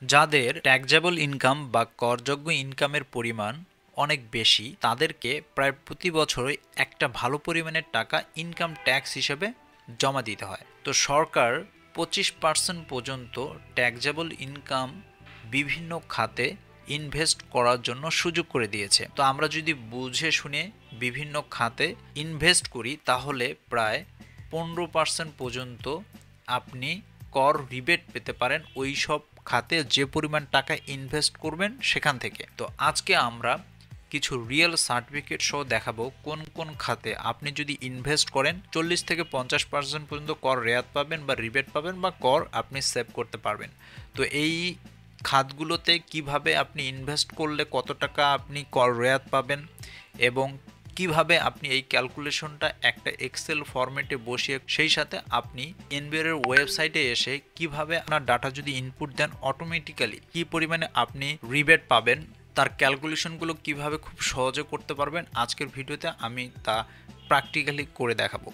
যাদের taxable income বা করযোগ্য ইনকামের পরিমাণ অনেক বেশি তাদেরকে প্রায় প্রতি বছরই একটা ভালো পরিমাণের টাকা ইনকাম ট্যাক্স হিসেবে জমা দিতে হয়। তো সরকার 25% পর্যন্ত ট্যাক্সেবল ইনকাম বিভিন্ন খাতে ইনভেস্ট করার জন্য সুযোগ করে দিয়েছে। তো আমরা যদি বুঝে শুনে বিভিন্ন খাতে ইনভেস্ট করি তাহলে প্রায় 15% পর্যন্ত আপনি কর রিবেট পেতে পারেন ওই সব খাতে যে পরিমাণ টাকা ইনভেস্ট করবেন সেখান থেকে। তো আজকে আমরা কিছু রিয়েল সার্টিফিকেট সহ দেখাবো কোন কোন খাতে আপনি যদি ইনভেস্ট করেন 40 থেকে 50% পর্যন্ত কর রেয়াত পাবেন বা রিবেট পাবেন বা কর আপনি সেভ করতে পারবেন। তো এই খাতগুলোতে কিভাবে আপনি ইনভেস্ট করলে কত টাকা আপনি কর রেয়াত পাবেন এবং কিভাবে আপনি এই ক্যালকুলেশনটা একটা এক্সেল ফরম্যাটে বসিয়ে সেই সাথে আপনি এনবিআর এর ওয়েবসাইটে এসে কিভাবে আপনার ডাটা যদি ইনপুট দেন অটোমেটিক্যালি কি পরিমাণে আপনি রিবেট পাবেন তার ক্যালকুলেশনগুলো কিভাবে খুব সহজে করতে পারবেন আজকের ভিডিওতে আমি তা প্র্যাকটিক্যালি করে দেখাবো।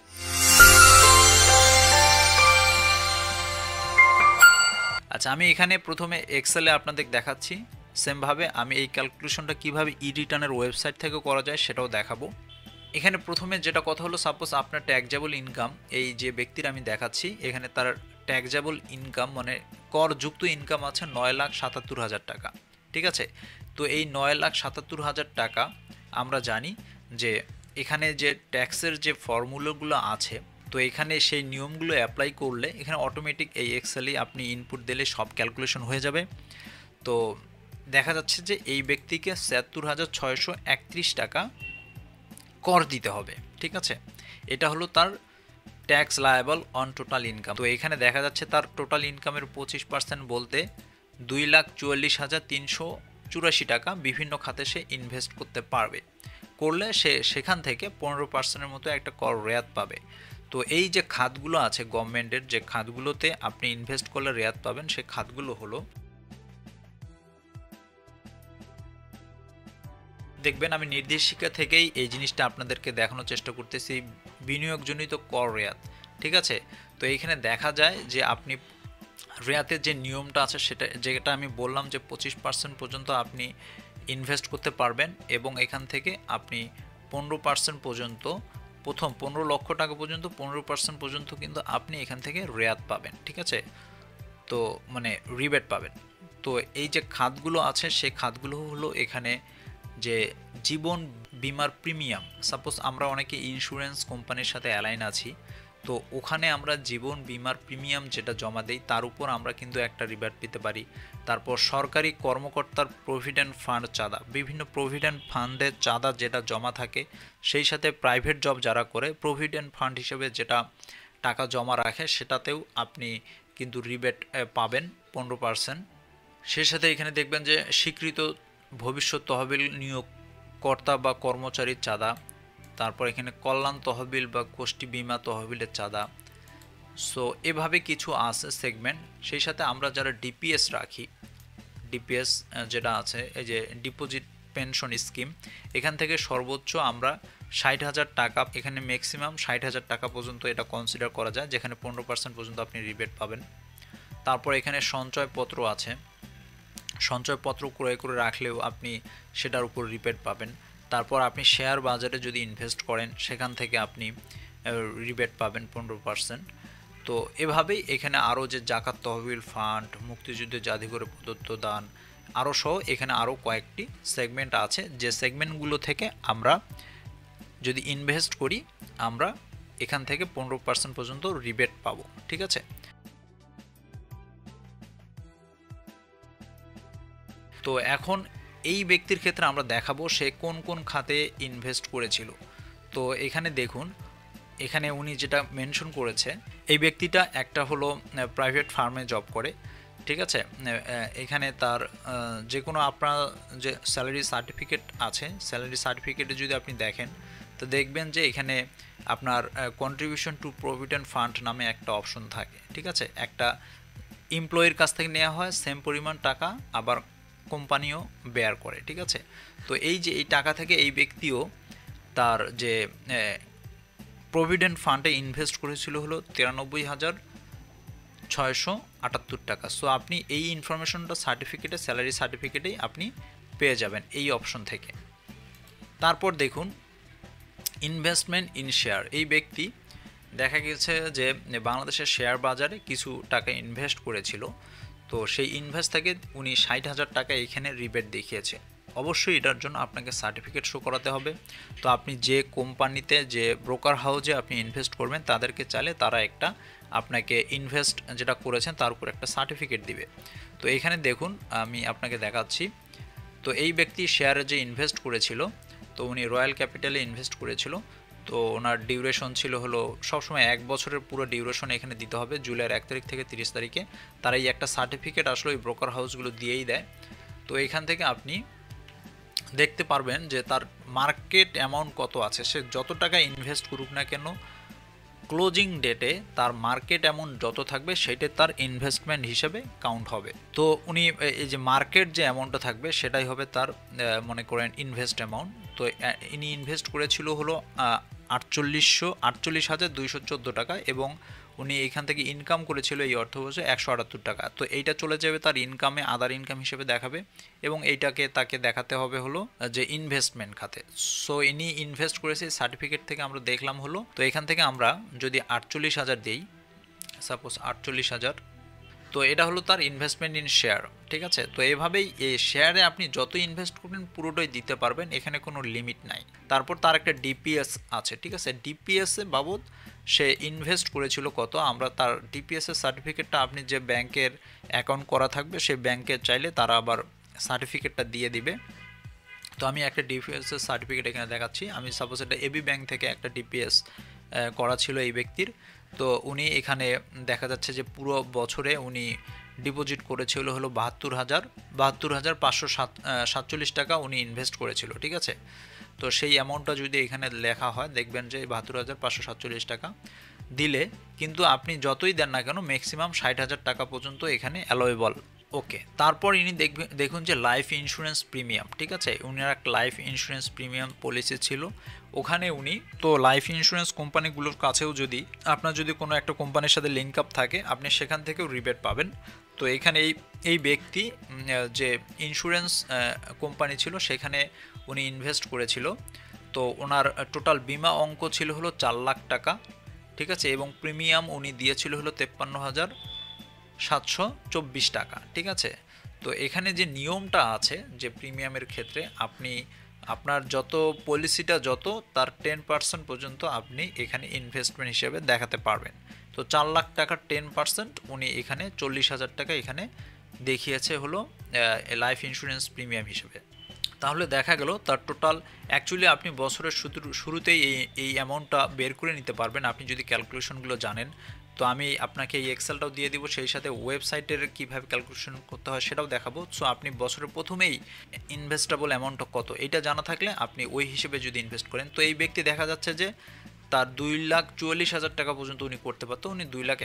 আচ্ছা, আমি এখানে প্রথমে এক্সেলে আপনাদের দেখাচ্ছি। সেমভাবে আমি এই ক্যালকুলেশনটা কিভাবে ই রিটার্নের ওয়েবসাইট থেকে করা যায় সেটাও দেখাবো। এখানে প্রথমে যেটা কথা হলো, সাপোজ আপনার ট্যাক্সেবল ইনকাম, এই যে ব্যক্তির আমি দেখাচ্ছি এখানে তার ট্যাক্সেবল ইনকাম মানে করযুক্ত ইনকাম আছে 9,77,000 টাকা। ঠিক আছে, তো এই 9,77,000 টাকা আমরা জানি যে এখানে যে ট্যাক্সের যে ফর্মুলাগুলো আছে তো এখানে সেই নিয়মগুলো অ্যাপ্লাই করলে এখানে অটোমেটিক এই এক্সেলে আপনি ইনপুট দিলে সব ক্যালকুলেশন হয়ে যাবে। তো দেখা যাচ্ছে যে এই ব্যক্তিকে ৭৬,৬৩১ টাকা কর দিতে হবে। ঠিক আছে, এটা হলো তার tax liable on total income. তো এখানে দেখা যাচ্ছে তার টোটাল ইনকামের 25% বলতে 2,44,384 টাকা বিভিন্ন খাতে সে ইনভেস্ট করতে পারবে। করলে সে সেখান থেকে 15%-এর মতো একটা কর রেয়াত পাবে। তো এই যে খাতগুলো আছে গভর্নমেন্টের, যে খাতগুলোতে আপনি ইনভেস্ট করলে রেয়াত পাবেন সে খাতগুলো হলো, দেখবেন আমি নির্দেশিকা থেকেই এই জিনিসটা আপনাদেরকে দেখানোর চেষ্টা করতেছি, বিনিয়োগজনিত কর রেয়াত। ঠিক আছে, তো এইখানে দেখা যায় যে আপনি রেয়াতের যে নিয়মটা আছে সেটা যেটা আমি বললাম যে 25% পর্যন্ত আপনি ইনভেস্ট করতে পারবেন এবং এখান থেকে আপনি 15% পর্যন্ত, প্রথম 15 লক্ষ টাকা পর্যন্ত 15% পর্যন্ত কিন্তু আপনি এখান থেকে রেয়াত পাবেন। ঠিক আছে, তো মানে রিবেট পাবেন। তো এই যে খাতগুলো আছে সেই খাতগুলো হলো এখানে যে জীবন বিমার প্রিমিয়াম, সাপোজ আমরা অনেকে ইন্স্যুরেন্স কোম্পানির সাথে অ্যালাইন আছি, তো ওখানে আমরা জীবন বিমার প্রিমিয়াম যেটা জমা দেই তার উপর আমরা কিন্তু একটা রিবেট পেতে পারি। তারপর সরকারি কর্মকর্তার প্রভিডেন্ট ফান্ড চাঁদা, বিভিন্ন প্রভিডেন্ট ফান্ডের চাঁদা যেটা জমা থাকে, সেই সাথে প্রাইভেট জব যারা করে প্রভিডেন্ট ফান্ড হিসেবে যেটা টাকা জমা রাখে সেটাতেও আপনি কিন্তু রিবেট পাবেন 15%। সেই সাথে এখানে দেখবেন যে স্বীকৃত ভবিষ্যৎ তহবিল নিয়োগকর্তা বা কর্মচারীর চাঁদা, তারপর এখানে কল্যাণ তহবিল বা গোষ্ঠী বিমা তহবিলের চাঁদা। সো এভাবে কিছু আছে সেগমেন্ট। সেই সাথে আমরা যারা ডিপিএস রাখি, ডিপিএস যেটা আছে এই যে ডিপোজিট পেনশন স্কিম, এখান থেকে সর্বোচ্চ আমরা 60,000 টাকা, এখানে ম্যাক্সিমাম 60,000 টাকা পর্যন্ত এটা কনসিডার করা যায়, যেখানে 15% পর্যন্ত আপনি রিবেট পাবেন। তারপর এখানে সঞ্চয়পত্র আছে, সঞ্চয়পত্র ক্রয় করে রাখলেও আপনি সেটার উপর রিবেট পাবেন। তারপর আপনি শেয়ার বাজারে যদি ইনভেস্ট করেন সেখান থেকে আপনি রিবেট পাবেন 15%। তো এভাবেই এখানে আরও যে জাকাত তহবিল ফান্ড, মুক্তিযুদ্ধের জাদুঘরে প্রদত্ত দান আরও সহ এখানে আরও কয়েকটি সেগমেন্ট আছে, যে সেগমেন্টগুলো থেকে আমরা যদি ইনভেস্ট করি আমরা এখান থেকে 15% পর্যন্ত রিবেট পাবো। ঠিক আছে, তো এখন এই ব্যক্তির ক্ষেত্রে আমরা দেখাবো সে কোন কোন খাতে ইনভেস্ট করেছিল। তো এখানে দেখুন, এখানে উনি যেটা মেনশন করেছে, এই ব্যক্তিটা একটা হলো প্রাইভেট ফার্মে জব করে। ঠিক আছে, এখানে তার যে কোনো আপনার যে স্যালারি সার্টিফিকেট আছে, স্যালারি সার্টিফিকেটে যদি আপনি দেখেন তো দেখবেন যে এখানে আপনার কন্ট্রিবিউশন টু প্রভিডেন্ট ফান্ড নামে একটা অপশন থাকে। ঠিক আছে, একটা এমপ্লয়ির কাছ থেকে নেওয়া হয় সেম পরিমাণ টাকা, আবার কোম্পানিও বেয়ার করে। ঠিক আছে, তো এই যে এই টাকা থেকে এই ব্যক্তিও তার যে প্রভিডেন্ট ফান্ডে ইনভেস্ট করেছিল হলো 93,600 78 টাকা। সো আপনি এই ইনফরমেশনটা সার্টিফিকেটে, স্যালারি সার্টিফিকেটেই আপনি পেয়ে যাবেন এই অপশন থেকে। তারপর দেখুন ইনভেস্টমেন্ট ইন শেয়ার। এই ব্যক্তি দেখা গেছে যে বাংলাদেশের শেয়ার বাজারে কিছু টাকা ইনভেস্ট করেছিল, তো সেই ইনভেস্ট থেকে উনি 60,000 টাকা এখানে রিবেট দেখিয়েছে। অবশ্যই এটার জন্য আপনাকে সার্টিফিকেট শো করাতে হবে। তো আপনি যে কোম্পানিতে, যে ব্রোকার হাউসে আপনি ইনভেস্ট করবেন তাদেরকে চাইলে তারা একটা আপনাকে ইনভেস্ট যেটা করেছেন তার উপর একটা সার্টিফিকেট দিবে। তো এখানে দেখুন আমি আপনাকে দেখাচ্ছি। তো এই ব্যক্তি শেয়ারে যে ইনভেস্ট করেছিল, তো উনি রয়্যাল ক্যাপিটালে ইনভেস্ট করেছিল। তো ওনার ডিউরেশন ছিল হলো সবসময় 1 বছরের পুরো ডিউরেশন এখানে দিতে হবে, জুলাইয়ের 1 তারিখ থেকে 30 তারিখে। তারা এই একটা সার্টিফিকেট আসলে ওই ব্রোকার হাউসগুলো দিয়েই দেয়। তো এখান থেকে আপনি দেখতে পারবেন যে তার মার্কেট অ্যামাউন্ট কত আছে। সে যত টাকা ইনভেস্ট করুক না কেন, ক্লোজিং ডেটে তার মার্কেট অ্যামাউন্ট যত থাকবে সেটাই তার ইনভেস্টমেন্ট হিসেবে কাউন্ট হবে। তো উনি এই যে মার্কেট যে অ্যামাউন্টটা থাকবে সেটাই হবে তার মনে করেন ইনভেস্ট অ্যামাউন্ট। তো ইনি ইনভেস্ট করেছিল হলো 48,214 টাকা, এবং উনি এখান থেকে ইনকাম করেছিল এই অর্থবর্ষে 178 টাকা। তো এইটা চলে যাবে তার ইনকামে, আদার ইনকাম হিসেবে দেখাবে, এবং এইটাকে তাকে দেখাতে হবে হলো যে ইনভেস্টমেন্ট খাতে। সো ইনি ইনভেস্ট করেছে সার্টিফিকেট থেকে আমরা দেখলাম হলো। তো এখান থেকে আমরা যদি 48,000 দিই, সাপোজ 48,000, তো এটা হলো তার ইনভেস্টমেন্ট ইন শেয়ার। ঠিক আছে, তো এভাবেই এই শেয়ারে আপনি যত ইনভেস্ট করবেন পুরোটাই দিতে পারবেন, এখানে কোনো লিমিট নাই। তারপর তার একটা ডিপিএস আছে। ঠিক আছে, ডিপিএস এ বাবদ সে ইনভেস্ট করেছিল কত, আমরা তার ডিপিএস এর সার্টিফিকেটটা, আপনি যে ব্যাংকের অ্যাকাউন্ট করা থাকবে সেই ব্যাংকে চাইলে তারা আবার সার্টিফিকেটটা দিয়ে দিবে। তো আমি একটা ডিপিএস এর সার্টিফিকেট এখানে দেখাচ্ছি। আমি সাপোজ এটা এবি ব্যাংক থেকে একটা ডিপিএস করা ছিল এই ব্যক্তির। তো উনি এখানে দেখা যাচ্ছে যে পুরো বছরে উনি ডিপোজিট করেছিল হলো 72,547 টাকা উনি ইনভেস্ট করেছিল। ঠিক আছে, তো সেই অ্যামাউন্টটা যদি এখানে লেখা হয় দেখবেন যে 72,547 টাকা দিলে কিন্তু আপনি যতই দেন না কেন ম্যাক্সিমাম 60,000 টাকা পর্যন্ত এখানে অ্যালোয়েবল। ওকে, তারপর ইনি দেখুন যে লাইফ ইন্স্যুরেন্স প্রিমিয়াম। ঠিক আছে, উনার একটা লাইফ ইন্স্যুরেন্স প্রিমিয়াম পলিসি ছিল ওখানে উনি। তো লাইফ ইন্স্যুরেন্স কোম্পানিগুলোর কাছেও যদি আপনার যদি কোনো একটা কোম্পানির সাথে লিঙ্ক আপ থাকে আপনি সেখান থেকেও রিবেট পাবেন। তো এখানে এই ব্যক্তি যে ইন্স্যুরেন্স কোম্পানি ছিল সেখানে উনি ইনভেস্ট করেছিল। তো ওনার টোটাল বিমা অঙ্ক ছিল হলো 4 লাখ টাকা। ঠিক আছে, এবং প্রিমিয়াম উনি দিয়েছিল হলো 53,724 টাকা। ঠিক আছে, তো এখানে যে নিয়মটা আছে যে প্রিমিয়ামের ক্ষেত্রে আপনি আপনার যত পলিসিটা যত তার 10% পর্যন্ত আপনি এখানে ইনভেস্টমেন্ট হিসেবে দেখাতে পারবেন। তো 4 লাখ টাকার 10% উনি এখানে 40,000 টাকা এখানে দেখিয়েছে হলো লাইফ ইন্স্যুরেন্স প্রিমিয়াম হিসেবে। তাহলে দেখা গেল তার টোটাল অ্যাকচুয়ালি আপনি বছরের শুরুতেই এই অ্যামাউন্টটা বের করে নিতে পারবেন আপনি যদি ক্যালকুলেশনগুলো জানেন। তো আমি আপনাকে এই এক্সেলটাও দিয়ে দিব, সেই সাথে ওয়েবসাইটের কীভাবে ক্যালকুলেশন করতে হয় সেটাও দেখাবো। সো আপনি বছরের প্রথমেই ইনভেস্টেবল অ্যামাউন্টটা কত এটা জানা থাকলে আপনি ওই হিসেবে যদি ইনভেস্ট করেন, তো এই ব্যক্তি দেখা যাচ্ছে যে তার 2,44,000 টাকা পর্যন্ত উনি করতে পারতো, উনি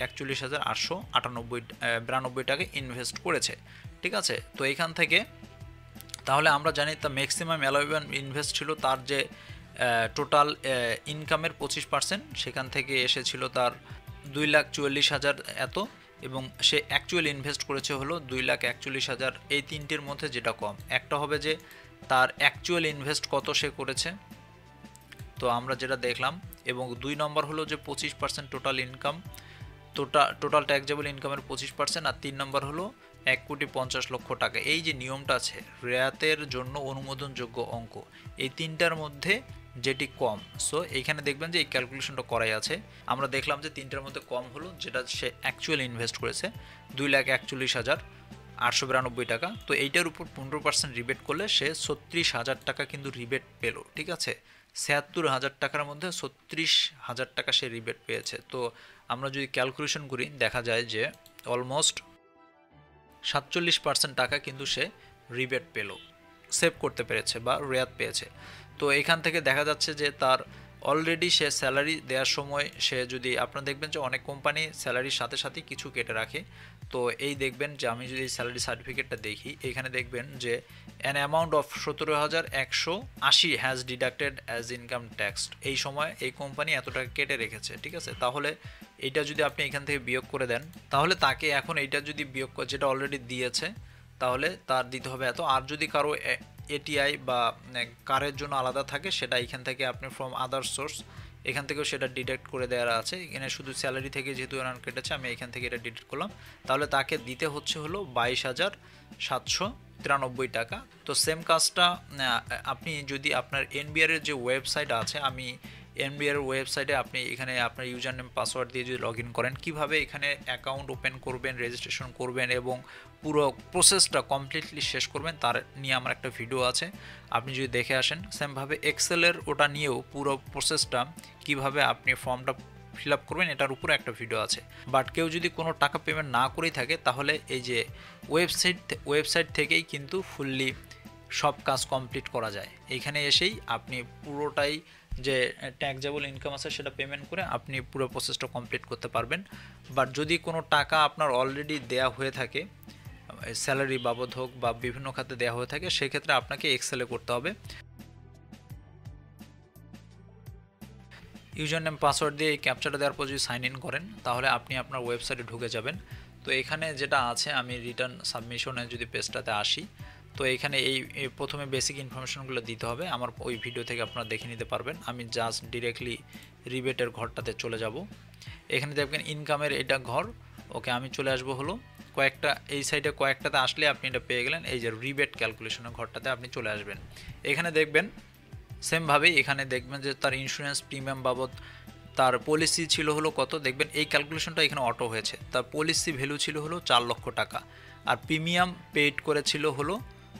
2,41,892 টাকা ইনভেস্ট করেছে। ঠিক আছে, তো এইখান থেকে তাহলে আমরা জানি তার ম্যাক্সিমাম অ্যালাউয়েবল ইনভেস্ট ছিল তার যে টোটাল ইনকামের 25%, সেখান থেকে এসেছিল তার 2,44,000 এত, এবং সে অ্যাকচুয়াল ইনভেস্ট করেছে হলো 2,41,000। এই তিনটির মধ্যে যেটা কম একটা হবে যে তার অ্যাকচুয়াল ইনভেস্ট কত সে করেছে, তো আমরা যেটা দেখলাম। এবং 2 নম্বর হলো যে 25% টোটাল ইনকাম, টোটাল ট্যাক্সেবল ইনকামের 25%, আর 3 নম্বর হলো 1,50,00,000 টাকা। এই যে নিয়মটা আছে রেয়াতের জন্য অনুমোদনযোগ্য অঙ্ক, এই তিনটার মধ্যে যেটি কম। সো এইখানে দেখবেন যে এই ক্যালকুলেশনটা করাই আছে। আমরা দেখলাম যে তিনটার মধ্যে কম হলো যেটা সে অ্যাকচুয়াল ইনভেস্ট করেছে 2,41,892 টাকা। তো এইটার উপর 15% রিবেট করলে সে 36,000 টাকা কিন্তু রিবেট পেল। ঠিক আছে, 76,000 টাকার মধ্যে 36,000 টাকা সে রিবেট পেয়েছে। তো আমরা যদি ক্যালকুলেশন করি দেখা যায় যে অলমোস্ট 47% টাকা কিন্তু সে রিবেট পেল, সেভ করতে পেরেছে বা রেয়াত পেয়েছে। তো এখান থেকে দেখা যাচ্ছে যে তার অলরেডি সে স্যালারি দেওয়ার সময় সে যদি আপনারা দেখবেন যে অনেক কোম্পানি স্যালারির সাথে সাথে কিছু কেটে রাখে। তো এই দেখবেন যে আমি যদি স্যালারি সার্টিফিকেটটা দেখি এখানে দেখবেন যে an amount of 17,180 has deducted as income tax. এই সময় এই কোম্পানি এত টাকা কেটে রেখেছে। ঠিক আছে, তাহলে এইটা যদি আপনি এখান থেকে বিয়োগ করে দেন, তাহলে তাকে এখন এইটা যদি বিয়োগ করে, যেটা অলরেডি দিয়েছে, তাহলে তার দিতে হবে এত। আর যদি কারো এটিআই বা কারের জন্য আলাদা থাকে, সেটা এখান থেকে আপনি ফ্রম আদার সোর্স এখান থেকেও সেটা ডিডাক্ট করে দেওয়া আছে। এখানে শুধু স্যালারি থেকে যেহেতু এনার কেটেছে, আমি এখান থেকে এটা ডিডাক্ট করলাম। তাহলে তাকে দিতে হচ্ছে হলো 22,793 টাকা। তো সেম কাজটা আপনি যদি আপনার এনবিআর এর যে ওয়েবসাইট আছে, আমি এনবিআর ওয়েবসাইটে আপনি এখানে আপনার ইউজার নেম পাসওয়ার্ড দিয়ে যদি লগ ইন করেন, কীভাবে এখানে অ্যাকাউন্ট ওপেন করবেন, রেজিস্ট্রেশন করবেন এবং পুরো প্রসেসটা কমপ্লিটলি শেষ করবেন, তার নিয়ে আমার একটা ভিডিও আছে, আপনি যদি দেখে আসেন। সেমভাবে এক্সেলের ওটা নিয়েও পুরো প্রসেসটা কিভাবে আপনি ফর্মটা ফিল আপ করবেন, এটার উপরে একটা ভিডিও আছে। বাট কেউ যদি কোনো টাকা পেমেন্ট না করেই থাকে, তাহলে এই যে ওয়েবসাইট থেকেই কিন্তু ফুললি সব কাজ কমপ্লিট করা যায়। এইখানে এসেই আপনি পুরোটাই যে ট্যাক্সেবল ইনকাম আছে সেটা পেমেন্ট করে আপনি পুরো প্রসেসটা কমপ্লিট করতে পারবেন। বাট যদি কোনো টাকা আপনার অলরেডি দেয়া হয়ে থাকে, স্যালারি বাবদ হোক বা বিভিন্ন খাতে দেওয়া হয়ে থাকে, সেক্ষেত্রে আপনাকে এক্সেলে করতে হবে। ইউজার নেম পাসওয়ার্ড দিয়ে এই ক্যাপচাটা দেওয়ার পর যদি সাইন ইন করেন, তাহলে আপনি আপনার ওয়েবসাইটে ঢুকে যাবেন। তো এখানে যেটা আছে, আমি রিটার্ন সাবমিশনে যদি পেজটাতে আসি, তো এখানে এই প্রথমে বেসিক ইনফরমেশনগুলো দিতে হবে। আমার ওই ভিডিও থেকে আপনারা দেখে নিতে পারবেন। আমি জাস্ট ডিরেক্টলি রিবেটের ঘরটাতে চলে যাব। এখানে দেখবেন ইনকামের এটা ঘর। ওকে, আমি চলে আসবো হলো কয়েকটা, এই সাইডে কয়েকটাতে আসলে আপনি এটা পেয়ে গেলেন। এই যে রিবেট ক্যালকুলেশনের ঘরটাতে আপনি চলে আসবেন। এখানে দেখবেন সেমভাবেই এখানে দেখবেন যে তার ইন্স্যুরেন্স প্রিমিয়াম বাবদ তার পলিসি ছিল হলো কত, দেখবেন এই ক্যালকুলেশনটা এখানে অটো হয়েছে। তার পলিসি ভ্যালু ছিল হলো 4 লক্ষ টাকা, আর প্রিমিয়াম পেইড করেছিল হলো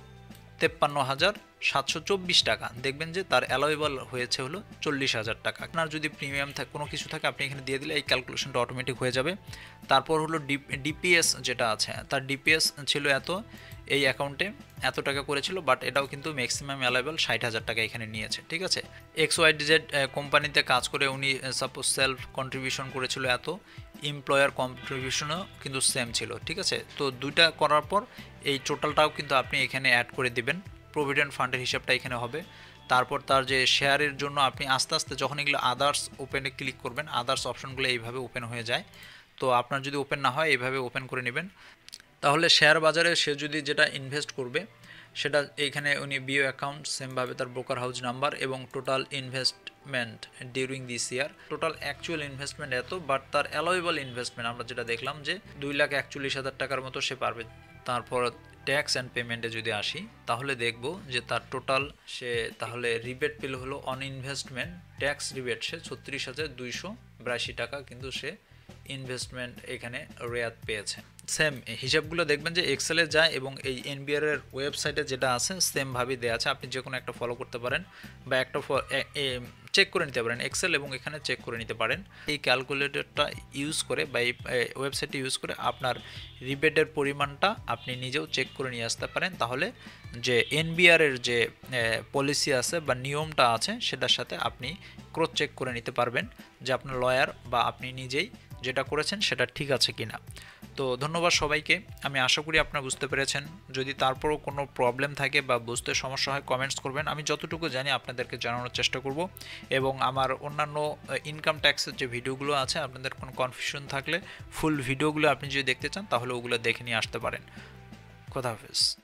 53,724 টাকা। দেখবেন যে তার অ্যালাউয়েবল হয়েছে হলো 40,000 টাকা। আপনার যদি প্রিমিয়াম থাকে, কোনো কিছু থাকে, আপনি এখানে দিয়ে দিলে এই ক্যালকুলেশনটা অটোমেটিক হয়ে যাবে। তারপর হলো ডিপিএস যেটা আছে, তার ডিপিএস ছিল এত, এই অ্যাকাউন্টে এত টাকা করেছিল, বাট এটাও কিন্তু ম্যাক্সিমাম অ্যালাউয়েবল 60,000 টাকা এখানে নিয়েছে। ঠিক আছে, XYZ কোম্পানিতে কাজ করে উনি সাপোজ সেলফ কন্ট্রিবিউশন করেছিল এত, এমপ্লয়ার কন্ট্রিবিউশনও কিন্তু সেম ছিল। ঠিক আছে, তো দুইটা করার পর এই টোটালটাও কিন্তু আপনি এখানে অ্যাড করে দিবেন। প্রভিডেন্ট ফান্ডের হিসাবটা এখানে হবে। তারপর তার যে শেয়ারের জন্য আপনি আস্তে আস্তে যখন এগুলো আদার্স ওপেনে ক্লিক করবেন, আদার্স অপশনগুলো এইভাবে ওপেন হয়ে যায়। তো আপনার যদি ওপেন না হয়, এইভাবে ওপেন করে নেবেন। তাহলে শেয়ার বাজারে সে যদি যেটা ইনভেস্ট করবে, সেটা এইখানে উনি বিও অ্যাকাউন্ট, সেমভাবে তার ব্রোকার হাউস নাম্বার এবং total investment during this year, total actual investment এত, বাট তার অ্যালাউয়েবল ইনভেস্টমেন্ট আমরা যেটা দেখলাম যে 2,41,000 টাকার মতো সে পারবে। তারপর ট্যাক্স অ্যান্ড পেমেন্টে যদি আসি, তাহলে দেখব যে তার টোটাল সে তাহলে রিবেট পেল হলো অন ইনভেস্টমেন্ট ট্যাক্স রিবেট, সে 36,282 টাকা কিন্তু সে ইনভেস্টমেন্ট এখানে রেয়াত পেয়েছে। সেম হিসাবগুলো দেখবেন যে এক্সেলে যায় এবং এই এনবিআর এর ওয়েবসাইটে যেটা আছে সেমভাবেই দেওয়া আছে। আপনি যে কোনো একটা ফলো করতে পারেন বা একটা চেক করে নিতে পারেন, এক্সেল এবং এখানে চেক করে নিতে পারেন। এই ক্যালকুলেটরটা ইউজ করে বা এই ওয়েবসাইটটি ইউজ করে আপনার রিবেটের পরিমাণটা আপনি নিজেও চেক করে নিয়ে আসতে পারেন। তাহলে যে এনবিআর এর যে পলিসি আছে বা নিয়মটা আছে, সেটার সাথে আপনি ক্রস চেক করে নিতে পারবেন যে আপনার লয়ার বা আপনি নিজেই যেটা করেছেন সেটা ঠিক আছে কিনা। তো ধন্যবাদ সবাইকে, আমি আশা করি আপনারা বুঝতে পেরেছেন। যদি তারপরও কোনো প্রবলেম থাকে বা বুঝতে সমস্যা হয়, কমেন্টস করবেন, আমি যতটুকু জানি আপনাদেরকে জানানোর চেষ্টা করব। এবং আমার অন্যান্য ইনকাম ট্যাক্সের যে ভিডিওগুলো আছে, আপনাদের কোনো কনফিউশন থাকলে ফুল ভিডিওগুলো আপনি যদি দেখতে চান, তাহলে ওগুলো দেখে নিয়ে আসতে পারেন। খোদা হাফেজ।